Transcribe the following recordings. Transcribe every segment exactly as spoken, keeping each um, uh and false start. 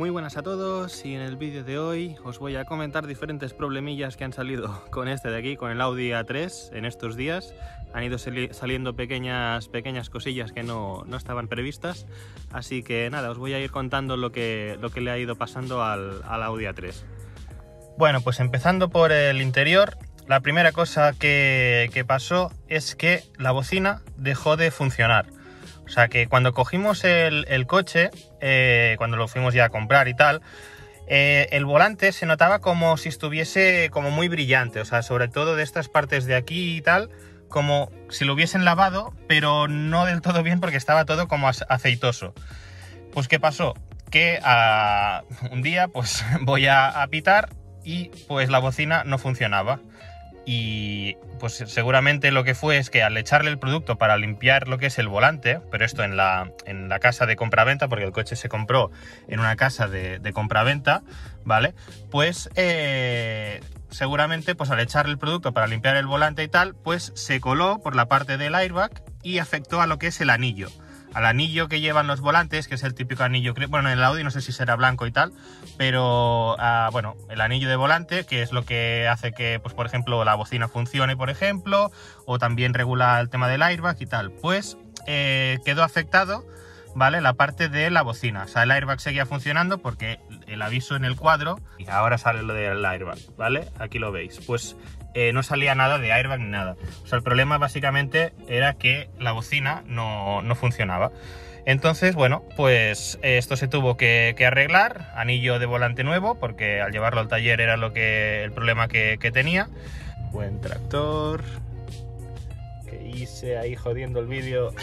Muy buenas a todos, y en el vídeo de hoy os voy a comentar diferentes problemillas que han salido con este de aquí, con el Audi A tres en estos días. Han ido saliendo pequeñas, pequeñas cosillas que no, no estaban previstas, así que nada, os voy a ir contando lo que, lo que le ha ido pasando al, al Audi A tres. Bueno, pues empezando por el interior, la primera cosa que, que pasó es que la bocina dejó de funcionar. O sea que cuando cogimos el, el coche, eh, cuando lo fuimos ya a comprar y tal, eh, el volante se notaba como si estuviese como muy brillante, o sea, sobre todo de estas partes de aquí y tal, como si lo hubiesen lavado, pero no del todo bien porque estaba todo como aceitoso. Pues ¿qué pasó? Que a, un día pues voy a, a pitar y pues la bocina no funcionaba. Y pues seguramente lo que fue es que al echarle el producto para limpiar lo que es el volante, pero esto en la, en la casa de compraventa, porque el coche se compró en una casa de, de compraventa, ¿vale? Pues eh, seguramente pues al echarle el producto para limpiar el volante y tal, pues se coló por la parte del airbag y afectó a lo que es el anillo. Al anillo que llevan los volantes, que es el típico anillo, bueno, en el Audi no sé si será blanco y tal, pero uh, bueno, el anillo de volante, que es lo que hace que, pues por ejemplo, la bocina funcione, por ejemplo, o también regula el tema del airbag y tal, pues eh, quedó afectado, ¿vale? La parte de la bocina, o sea, el airbag seguía funcionando porque el aviso en el cuadro, y ahora sale lo del airbag, ¿vale? Aquí lo veis, pues Eh, no salía nada de airbag ni nada. O sea, el problema básicamente era que la bocina no, no funcionaba. Entonces, bueno, pues eh, esto se tuvo que, que arreglar, anillo de volante nuevo, porque al llevarlo al taller era lo que, el problema que, que tenía. Buen tractor. Que hice ahí jodiendo el vídeo.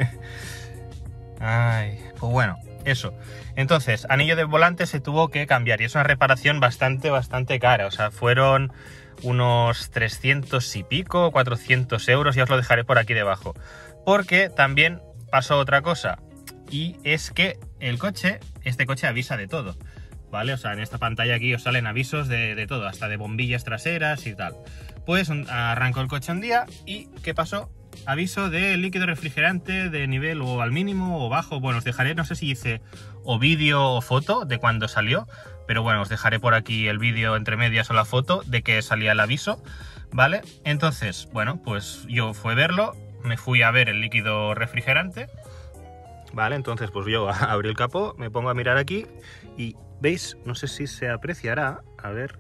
Ay, pues bueno, eso. Entonces, anillo de volante se tuvo que cambiar y es una reparación bastante, bastante cara. O sea, fueron unos trescientos y pico, cuatrocientos euros, ya os lo dejaré por aquí debajo. Porque también pasó otra cosa, y es que el coche, este coche avisa de todo, ¿vale? O sea, en esta pantalla aquí os salen avisos de, de todo, hasta de bombillas traseras y tal. Pues un, arrancó el coche un día y ¿qué pasó? Aviso de líquido refrigerante de nivel o al mínimo o bajo. Bueno, os dejaré, no sé si hice o vídeo o foto de cuando salió, pero bueno, os dejaré por aquí el vídeo entre medias o la foto de que salía el aviso, ¿vale? Entonces, bueno, pues yo fui a verlo, me fui a ver el líquido refrigerante, ¿vale? Entonces, pues yo abrí el capó, me pongo a mirar aquí y, ¿veis? No sé si se apreciará, a ver,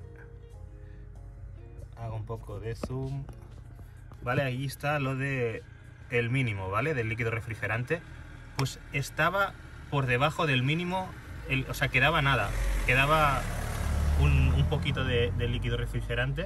hago un poco de zoom, ¿vale? Ahí está lo de el mínimo, ¿vale? Del líquido refrigerante, pues estaba por debajo del mínimo. El, o sea, quedaba nada, quedaba un, un poquito de, de líquido refrigerante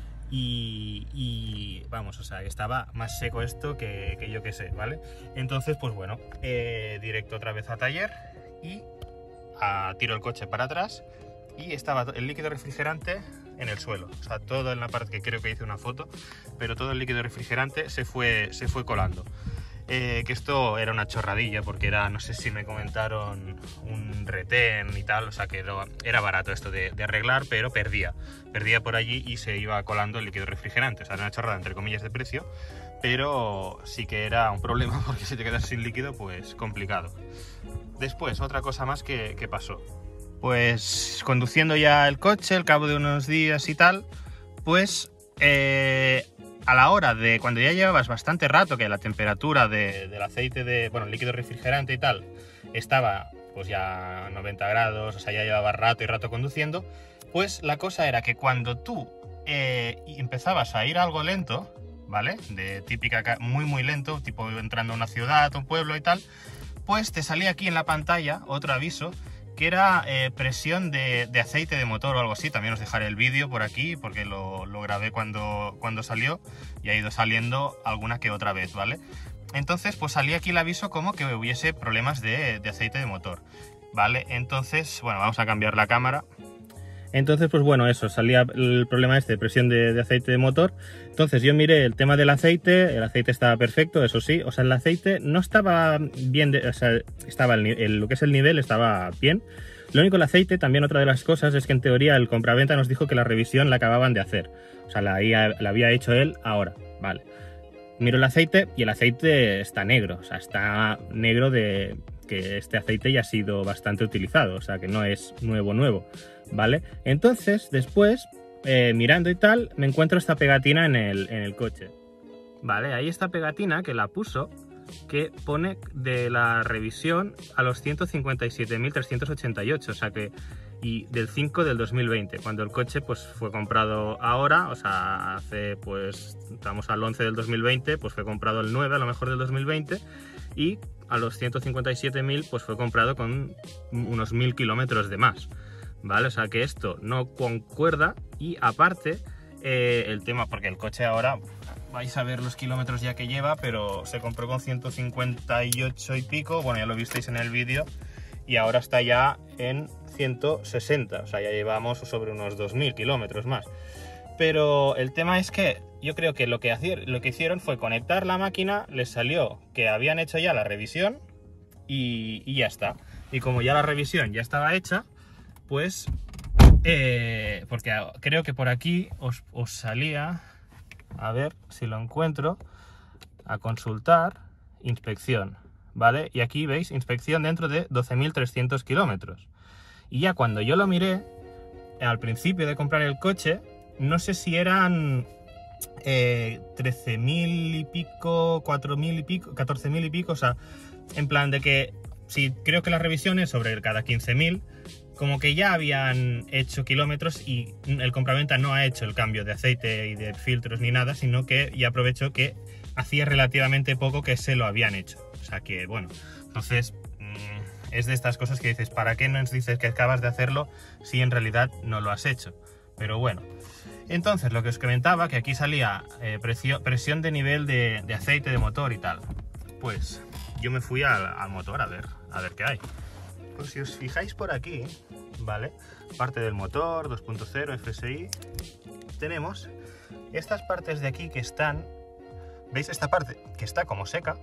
y, y vamos, o sea, estaba más seco esto que, que yo que sé, ¿vale? Entonces, pues bueno, eh, directo otra vez a taller y a, tiro el coche para atrás y estaba el líquido refrigerante en el suelo, o sea, todo en la parte que creo que hice una foto, pero todo el líquido refrigerante se fue, se fue colando. Eh, que esto era una chorradilla porque era, no sé si me comentaron, un retén y tal, o sea que era, era barato esto de, de arreglar, pero perdía, perdía por allí y se iba colando el líquido refrigerante, o sea, era una chorrada entre comillas de precio, pero sí que era un problema porque si te quedas sin líquido, pues complicado. Después, otra cosa más que, que pasó, pues conduciendo ya el coche al cabo de unos días y tal, pues eh, a la hora de cuando ya llevabas bastante rato, que la temperatura de, del aceite de, bueno, el líquido refrigerante y tal, estaba pues ya a noventa grados, o sea, ya llevabas rato y rato conduciendo, pues la cosa era que cuando tú eh, empezabas a ir algo lento, ¿vale? De típica, muy muy lento, tipo entrando a una ciudad, a un pueblo y tal, pues te salía aquí en la pantalla otro aviso, que era eh, presión de, de aceite de motor o algo así. También os dejaré el vídeo por aquí porque lo, lo grabé cuando, cuando salió y ha ido saliendo alguna que otra vez, ¿vale? Entonces, pues salía aquí el aviso como que hubiese problemas de, de aceite de motor, ¿vale? Entonces, bueno, vamos a cambiar la cámara. Entonces, pues bueno, eso, salía el problema este de presión de, de aceite de motor. Entonces yo miré el tema del aceite, el aceite estaba perfecto, eso sí, o sea, el aceite no estaba bien, de, o sea, estaba el, el, lo que es el nivel estaba bien. Lo único, el aceite, también otra de las cosas, es que en teoría el compraventa nos dijo que la revisión la acababan de hacer. O sea, la, la había hecho él ahora, vale. Miro el aceite y el aceite está negro, o sea, está negro de, que este aceite ya ha sido bastante utilizado, o sea que no es nuevo nuevo, ¿vale? Entonces, después, eh, mirando y tal, me encuentro esta pegatina en el, en el coche. Vale, ahí esta pegatina que la puso, que pone de la revisión a los ciento cincuenta y siete mil trescientos ochenta y ocho, o sea que, y del cinco del dos mil veinte, cuando el coche pues fue comprado ahora, o sea, hace pues, estamos al once del dos mil veinte, pues fue comprado el nueve a lo mejor del dos mil veinte, y a los ciento cincuenta y siete mil pues fue comprado con unos mil kilómetros de más, ¿vale? O sea que esto no concuerda, y aparte eh, el tema, porque el coche ahora vais a ver los kilómetros ya que lleva, pero se compró con ciento cincuenta y ocho y pico, bueno, ya lo visteis en el vídeo, y ahora está ya en ciento sesenta, o sea, ya llevamos sobre unos dos mil kilómetros más. Pero el tema es que yo creo que lo que, lo que hicieron fue conectar la máquina, les salió que habían hecho ya la revisión y, y ya está. Y como ya la revisión ya estaba hecha, pues, eh, porque creo que por aquí os, os salía, a ver si lo encuentro, a consultar, inspección, ¿vale? Y aquí veis, inspección dentro de doce mil trescientos kilómetros. Y ya cuando yo lo miré, al principio de comprar el coche, no sé si eran eh, trece mil y pico, cuatro mil y pico, catorce mil y pico, o sea, en plan de que, sí, creo que las revisiones sobre cada quince mil, como que ya habían hecho kilómetros y el compraventa no ha hecho el cambio de aceite y de filtros ni nada, sino que ya aprovechó que hacía relativamente poco que se lo habían hecho. O sea que, bueno, entonces mmm, es de estas cosas que dices, ¿para qué nos dices que acabas de hacerlo si en realidad no lo has hecho? Pero bueno, entonces lo que os comentaba, que aquí salía eh, precio, presión de nivel de, de aceite de motor y tal. Pues yo me fui al, al motor a ver, a ver qué hay. Pues si os fijáis por aquí, ¿vale? Parte del motor, dos punto cero, F S I, tenemos estas partes de aquí que están, ¿veis esta parte? Que está como seca,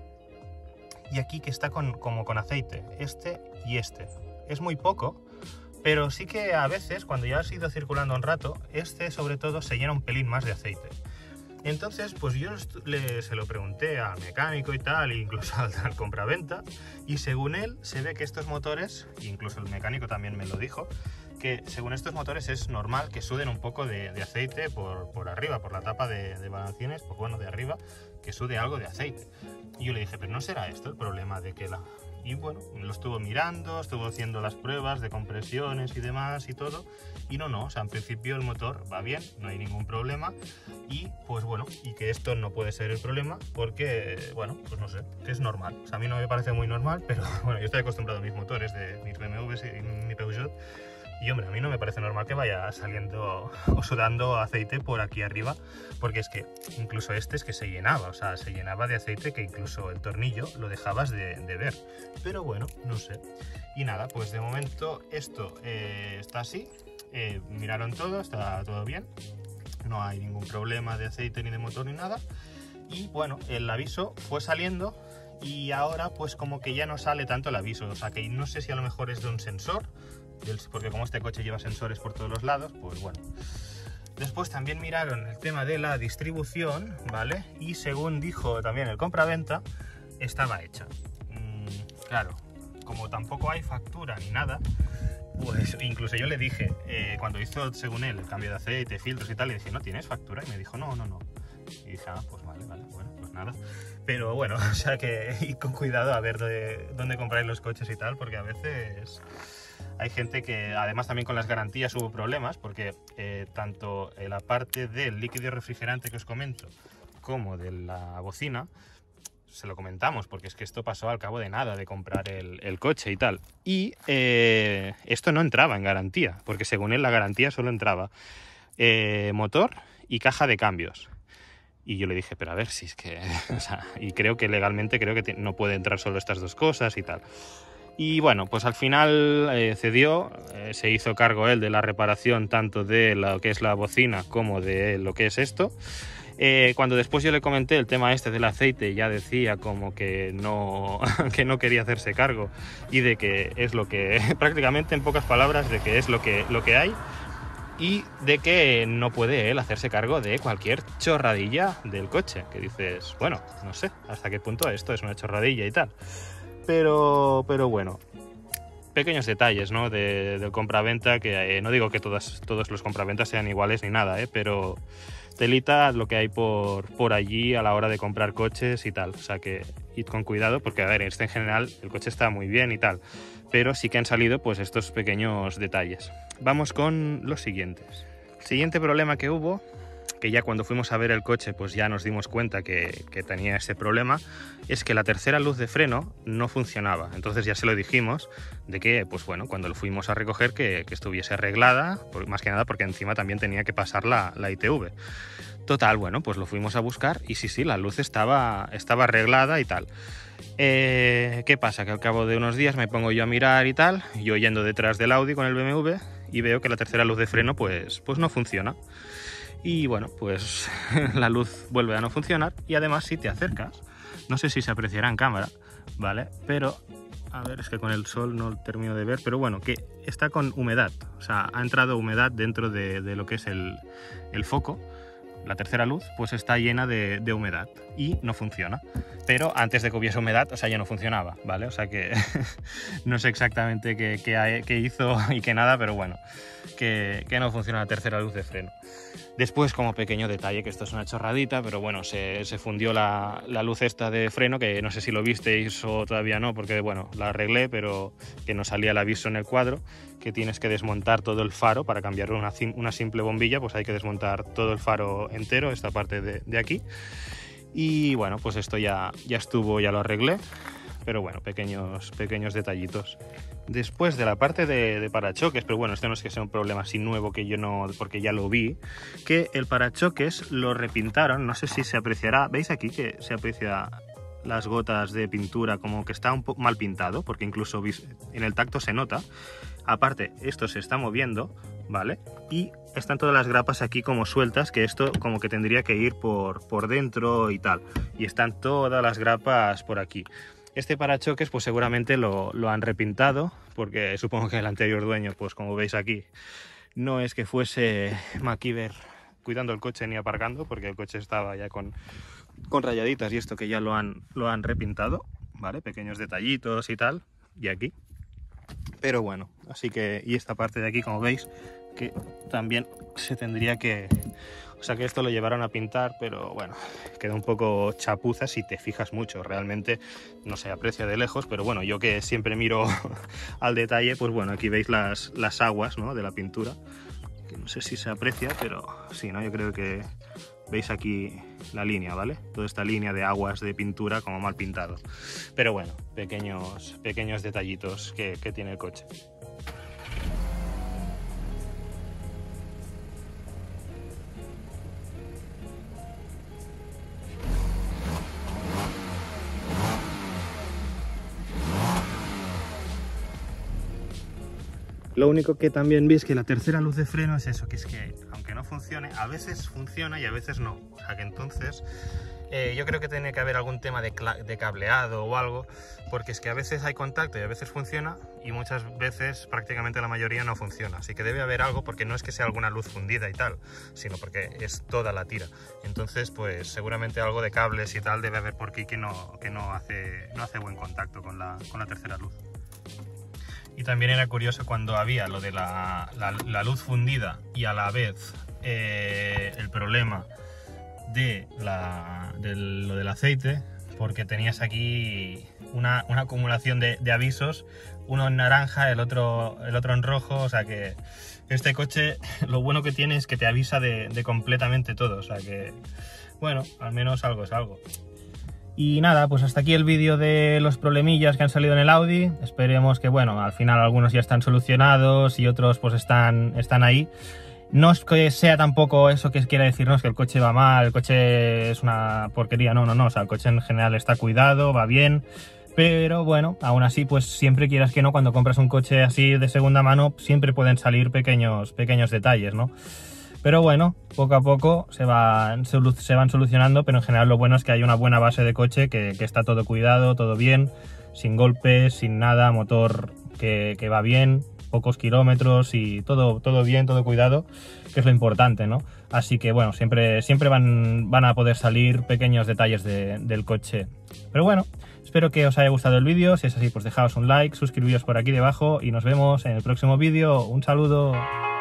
y aquí que está con, como con aceite, este y este. Es muy poco, pero sí que a veces, cuando ya has ido circulando un rato, este sobre todo se llena un pelín más de aceite. Entonces, pues yo le, se lo pregunté al mecánico y tal, incluso al, al compraventa, y según él se ve que estos motores, incluso el mecánico también me lo dijo, que según estos motores es normal que suden un poco de, de aceite por, por arriba, por la tapa de, de balancines, pues bueno, de arriba, que sude algo de aceite. Y yo le dije, pero ¿no será esto el problema de que la...? Y bueno, lo estuvo mirando, estuvo haciendo las pruebas de compresiones y demás y todo, y no, no, o sea, en principio el motor va bien, no hay ningún problema, y pues bueno, y que esto no puede ser el problema porque, bueno, pues no sé, que es normal. O sea, a mí no me parece muy normal, pero bueno, yo estoy acostumbrado a mis motores de mis B M Ws y mi Peugeot, y hombre, a mí no me parece normal que vaya saliendo o sudando aceite por aquí arriba, porque es que incluso este es que se llenaba, o sea, se llenaba de aceite que incluso el tornillo lo dejabas de, de ver. Pero bueno, no sé. Y nada, pues de momento esto eh, está así, eh, miraron todo, está todo bien, no hay ningún problema de aceite ni de motor ni nada. Y bueno, el aviso fue saliendo y ahora pues como que ya no sale tanto el aviso, o sea que no sé si a lo mejor es de un sensor, porque como este coche lleva sensores por todos los lados, pues bueno. Después también miraron el tema de la distribución, ¿vale? Y según dijo también el compraventa, estaba hecha. Mm, claro, como tampoco hay factura ni nada, pues incluso yo le dije, eh, cuando hizo según él el cambio de aceite, filtros y tal, le dije, ¿no tienes factura? Y me dijo, no, no, no. Y dije, ah, pues vale, vale, bueno, pues nada. Pero bueno, o sea que y con cuidado a ver de, dónde compráis los coches y tal, porque a veces... Hay gente que, además también con las garantías hubo problemas, porque eh, tanto la parte del líquido refrigerante que os comento, como de la bocina, se lo comentamos, porque es que esto pasó al cabo de nada de comprar el, el coche y tal. Y eh, esto no entraba en garantía, porque según él la garantía solo entraba eh, motor y caja de cambios. Y yo le dije, pero a ver, si es que... O sea, y creo que legalmente creo que no puede entrar solo estas dos cosas y tal. Y bueno, pues al final eh, cedió, eh, se hizo cargo él de la reparación tanto de lo que es la bocina como de lo que es esto. Eh, cuando después yo le comenté el tema este del aceite, ya decía como que no, que no quería hacerse cargo y de que es lo que, prácticamente en pocas palabras, de que es lo que, lo que hay y de que no puede él hacerse cargo de cualquier chorradilla del coche. Que dices, bueno, no sé hasta qué punto esto es una chorradilla y tal. pero, pero bueno, pequeños detalles, ¿no? de, del compraventa, que eh, no digo que todas, todos los compraventas sean iguales ni nada, ¿eh? Pero telita lo que hay por, por allí a la hora de comprar coches y tal, o sea que id con cuidado, porque a ver, este en general el coche está muy bien y tal, pero sí que han salido pues estos pequeños detalles. Vamos con los siguientes. El siguiente problema que hubo, que ya cuando fuimos a ver el coche pues ya nos dimos cuenta que, que tenía ese problema, es que la tercera luz de freno no funcionaba. Entonces ya se lo dijimos de que, pues bueno, cuando lo fuimos a recoger que, que estuviese arreglada, por, más que nada porque encima también tenía que pasar la, la I T V. Total, bueno, pues lo fuimos a buscar y sí, sí, la luz estaba, estaba arreglada y tal. Eh, ¿Qué pasa? Que al cabo de unos días me pongo yo a mirar y tal, yo yendo detrás del Audi con el B M W y veo que la tercera luz de freno pues, pues no funciona. Y bueno, pues la luz vuelve a no funcionar y además si te acercas, no sé si se apreciará en cámara, ¿vale? Pero, a ver, es que con el sol no termino de ver, pero bueno, que está con humedad, o sea, ha entrado humedad dentro de, de lo que es el, el foco. La tercera luz pues está llena de, de humedad y no funciona. Pero antes de que hubiese humedad, o sea, ya no funcionaba, ¿vale? O sea que no sé exactamente qué, qué, qué hizo y qué nada, pero bueno, que, que no funciona la tercera luz de freno. Después, como pequeño detalle, que esto es una chorradita, pero bueno, se, se fundió la, la luz esta de freno, que no sé si lo visteis o todavía no, porque bueno, la arreglé, pero que no salía el aviso en el cuadro, que tienes que desmontar todo el faro para cambiar una, una simple bombilla, pues hay que desmontar todo el faro entero, esta parte de, de aquí. Y bueno, pues esto ya, ya estuvo, ya lo arreglé, pero bueno, pequeños, pequeños detallitos. Después de la parte de, de parachoques, pero bueno, este no es que sea un problema así nuevo que yo no, porque ya lo vi, que el parachoques lo repintaron, no sé si se apreciará, ¿veis aquí que se aprecia las gotas de pintura como que está un poco mal pintado? Porque incluso en el tacto se nota. Aparte, esto se está moviendo, ¿vale? Y están todas las grapas aquí como sueltas, que esto como que tendría que ir por, por dentro y tal. Y están todas las grapas por aquí. Este parachoques pues seguramente lo, lo han repintado, porque supongo que el anterior dueño, pues como veis aquí, no es que fuese MacIver cuidando el coche ni aparcando, porque el coche estaba ya con, con rayaditas y esto que ya lo han, lo han repintado, ¿vale? Pequeños detallitos y tal, y aquí. Pero bueno, así que, y esta parte de aquí, como veis, que también se tendría que... O sea que esto lo llevaron a pintar, pero bueno, queda un poco chapuza si te fijas mucho. Realmente no se aprecia de lejos, pero bueno, yo que siempre miro al detalle, pues bueno, aquí veis las, las aguas, ¿no?, de la pintura. Que no sé si se aprecia, pero sí, ¿no? Yo creo que veis aquí la línea, ¿vale? Toda esta línea de aguas de pintura como mal pintado. Pero bueno, pequeños, pequeños detallitos que, que tiene el coche. Lo único que también vi es que la tercera luz de freno es eso, que es que aunque no funcione, a veces funciona y a veces no. O sea que entonces eh, yo creo que tiene que haber algún tema de, de cableado o algo, porque es que a veces hay contacto y a veces funciona y muchas veces, prácticamente la mayoría, no funciona. Así que debe haber algo, porque no es que sea alguna luz fundida y tal, sino porque es toda la tira. Entonces pues seguramente algo de cables y tal debe haber por aquí que no, que no, hace, no hace buen contacto con la, con la tercera luz. Y también era curioso cuando había lo de la, la, la luz fundida y a la vez eh, el problema de, la, de lo del aceite, porque tenías aquí una, una acumulación de, de avisos, uno en naranja, el otro, el otro en rojo. O sea que este coche lo bueno que tiene es que te avisa de, de completamente todo, o sea que bueno, al menos algo es algo. Y nada, pues hasta aquí el vídeo de los problemillas que han salido en el Audi. Esperemos que, bueno, al final algunos ya están solucionados y otros pues están, están ahí. No es que sea tampoco eso que quiera decirnos que el coche va mal, el coche es una porquería, no, no, no. O sea, el coche en general está cuidado, va bien. Pero bueno, aún así, pues siempre quieras que no, cuando compras un coche así de segunda mano, siempre pueden salir pequeños, pequeños detalles, ¿no? Pero bueno, poco a poco se van, se van solucionando, pero en general lo bueno es que hay una buena base de coche, que, que está todo cuidado, todo bien, sin golpes, sin nada, motor que, que va bien, pocos kilómetros y todo, todo bien, todo cuidado, que es lo importante, ¿no? Así que bueno, siempre, siempre van, van a poder salir pequeños detalles de, del coche. Pero bueno, Espero que os haya gustado el vídeo, si es así pues dejaos un like, suscribíos por aquí debajo y nos vemos en el próximo vídeo. Un saludo.